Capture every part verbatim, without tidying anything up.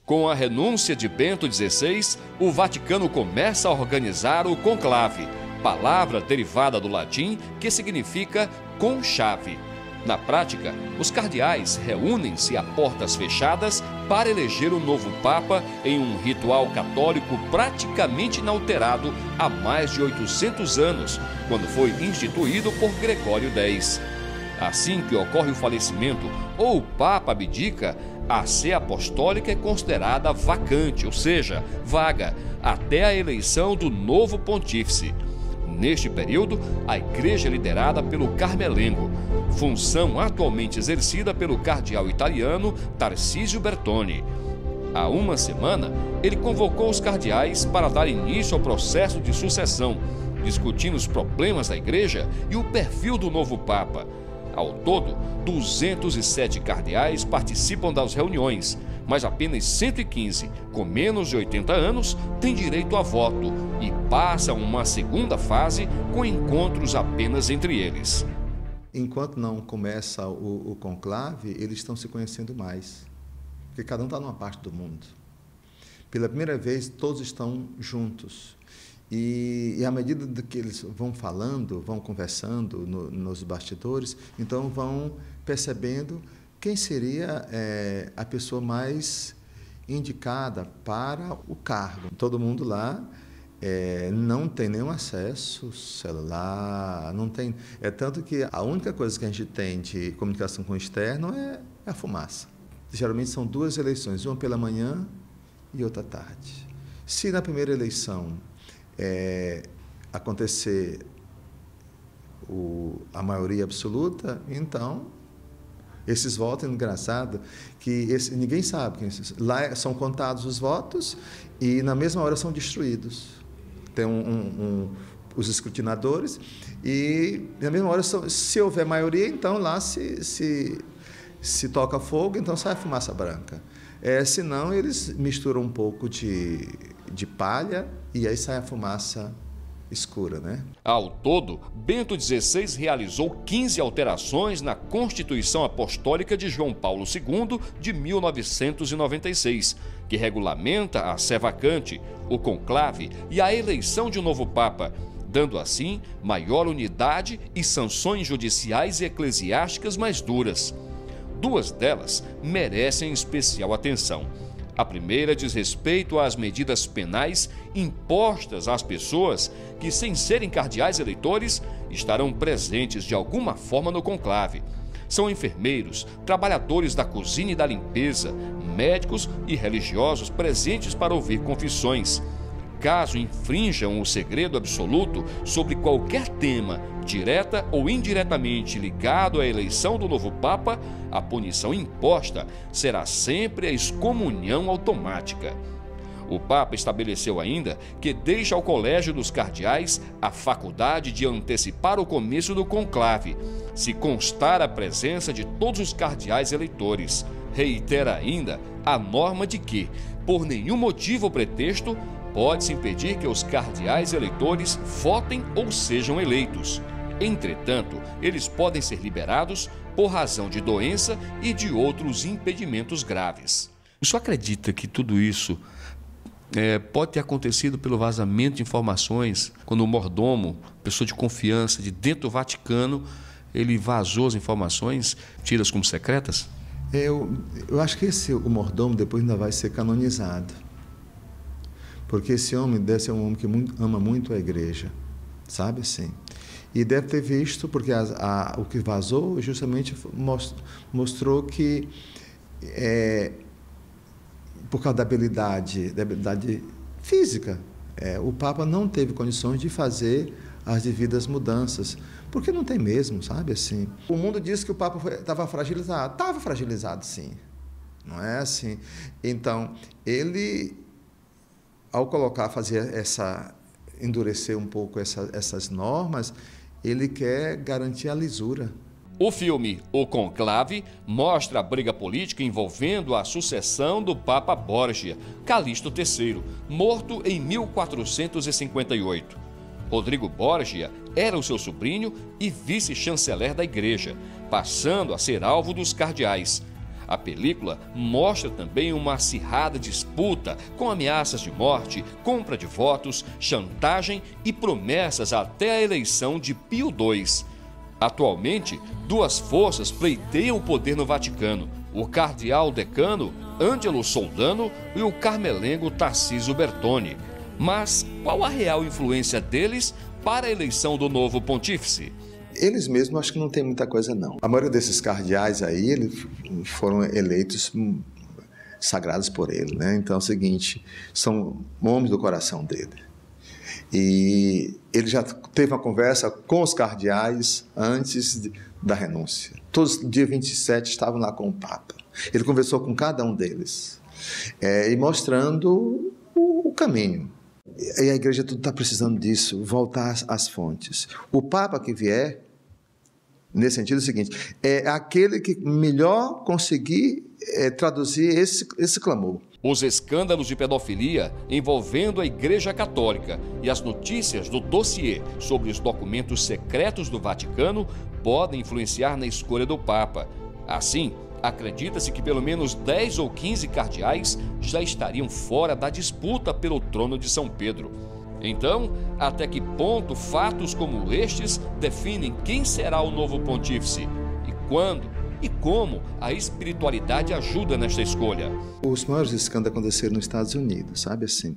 Com a renúncia de Bento dezesseis, o Vaticano começa a organizar o conclave, palavra derivada do latim que significa com chave. Na prática, os cardeais reúnem-se a portas fechadas para eleger o novo Papa em um ritual católico praticamente inalterado há mais de oitocentos anos, quando foi instituído por Gregório X. Assim que ocorre o falecimento ou o Papa abdica, a sé apostólica é considerada vacante, ou seja, vaga, até a eleição do novo pontífice. Neste período, a igreja é liderada pelo Carmelengo, função atualmente exercida pelo cardeal italiano Tarcísio Bertone. Há uma semana, ele convocou os cardeais para dar início ao processo de sucessão, discutindo os problemas da igreja e o perfil do novo Papa. Ao todo, duzentos e sete cardeais participam das reuniões, mas apenas cento e quinze, com menos de oitenta anos, têm direito a voto e passam uma segunda fase com encontros apenas entre eles. Enquanto não começa o, o conclave, eles estão se conhecendo mais, porque cada um está numa parte do mundo. Pela primeira vez, todos estão juntos. E, e à medida de que eles vão falando, vão conversando no, nos bastidores, então vão percebendo quem seria é, a pessoa mais indicada para o cargo. Todo mundo lá é, não tem nenhum acesso celular, não tem. É tanto que a única coisa que a gente tem de comunicação com o externo é, é a fumaça. Geralmente são duas eleições, uma pela manhã e outra à tarde. Se na primeira eleição É, acontecer o, a maioria absoluta, então esses votos, é engraçado que esse, ninguém sabe, lá são contados os votos e na mesma hora são destruídos. Tem um, um, um, os escrutinadores e na mesma hora, se houver maioria, então lá se, se, se toca fogo, então sai a fumaça branca. É, senão eles misturam um pouco de, de palha e aí sai a fumaça escura, né? Ao todo, Bento dezesseis realizou quinze alterações na Constituição Apostólica de João Paulo segundo de mil novecentos e noventa e seis, que regulamenta a sé vacante, o conclave e a eleição de um novo Papa, dando assim maior unidade e sanções judiciais e eclesiásticas mais duras. Duas delas merecem especial atenção. A primeira diz respeito às medidas penais impostas às pessoas que, sem serem cardeais eleitores, estarão presentes de alguma forma no conclave. São enfermeiros, trabalhadores da cozinha e da limpeza, médicos e religiosos presentes para ouvir confissões. Caso infrinjam o segredo absoluto sobre qualquer tema, direta ou indiretamente ligado à eleição do novo Papa, a punição imposta será sempre a excomunhão automática. O Papa estabeleceu ainda que deixa ao Colégio dos Cardeais a faculdade de antecipar o começo do conclave, se constar a presença de todos os cardeais eleitores. Reitera ainda a norma de que, por nenhum motivo ou pretexto, pode-se impedir que os cardeais eleitores votem ou sejam eleitos. Entretanto, eles podem ser liberados por razão de doença e de outros impedimentos graves. O senhor acredita que tudo isso é, pode ter acontecido pelo vazamento de informações, quando o mordomo, pessoa de confiança de dentro do Vaticano, ele vazou as informações, tidas como secretas? Eu, eu acho que esse, o mordomo depois ainda vai ser canonizado. Porque esse homem deve ser um homem que muito, ama muito a igreja, sabe assim? E deve ter visto, porque a, a, o que vazou justamente mostrou que, é, por causa da habilidade, da habilidade física, é, o Papa não teve condições de fazer as devidas mudanças, porque não tem mesmo, sabe assim? O mundo diz que o Papa estava fragilizado, estava fragilizado sim, não é assim? Então, ele, ao colocar, fazer essa, endurecer um pouco essa, essas normas, ele quer garantir a lisura. O filme O Conclave mostra a briga política envolvendo a sucessão do Papa Borgia, Calixto terceiro, morto em mil quatrocentos e cinquenta e oito. Rodrigo Borgia era o seu sobrinho e vice-chanceler da igreja, passando a ser alvo dos cardeais. A película mostra também uma acirrada disputa com ameaças de morte, compra de votos, chantagem e promessas até a eleição de Pio dois. Atualmente, duas forças pleiteiam o poder no Vaticano: o cardeal decano Ângelo Soldano e o carmelengo Tarcísio Bertone. Mas qual a real influência deles para a eleição do novo pontífice? Eles mesmos acho que não tem muita coisa não. A maioria desses cardeais aí, eles foram eleitos sagrados por ele, né? Então é o seguinte, são homens do coração dele. E ele já teve uma conversa com os cardeais antes de, da renúncia. Todos, dia vinte e sete, estavam lá com o Papa. Ele conversou com cada um deles, é, e mostrando o, o caminho. E a igreja tudo está precisando disso, voltar às, às fontes. O Papa que vier, nesse sentido é o seguinte, é aquele que melhor conseguir é, traduzir esse, esse clamor. Os escândalos de pedofilia envolvendo a Igreja Católica e as notícias do dossiê sobre os documentos secretos do Vaticano podem influenciar na escolha do Papa. Assim, acredita-se que pelo menos dez ou quinze cardeais já estariam fora da disputa pelo trono de São Pedro. Então, até que ponto fatos como estes definem quem será o novo pontífice? E quando? E como a espiritualidade ajuda nesta escolha? Os maiores escândalos aconteceram nos Estados Unidos, sabe assim?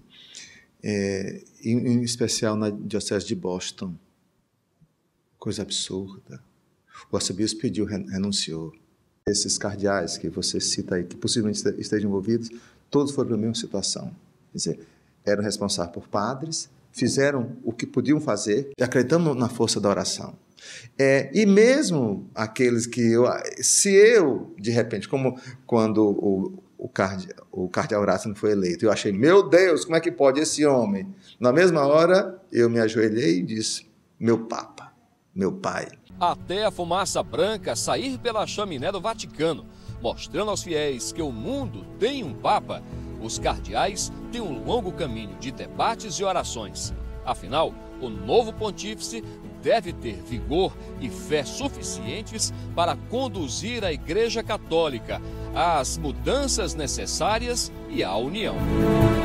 É, em, em especial na diocese de Boston. Coisa absurda. O arcebispo pediu, renunciou. Esses cardeais que você cita aí, que possivelmente estejam envolvidos, todos foram na mesma situação. Quer dizer, eram responsáveis por padres, fizeram o que podiam fazer, acreditando na força da oração. É, e mesmo aqueles que, eu, se eu, de repente, como quando o, o, cardeal, o cardeal Ratzinger foi eleito, eu achei, meu Deus, como é que pode esse homem? Na mesma hora, eu me ajoelhei e disse, meu Papa, meu Pai. Até a fumaça branca sair pela chaminé do Vaticano, mostrando aos fiéis que o mundo tem um Papa, os cardeais têm um longo caminho de debates e orações. Afinal, o novo pontífice deve ter vigor e fé suficientes para conduzir a Igreja Católica às mudanças necessárias e à união.